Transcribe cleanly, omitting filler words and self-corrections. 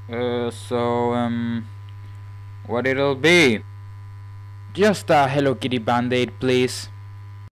What it'll be? Just a Hello Kitty Band-Aid, please.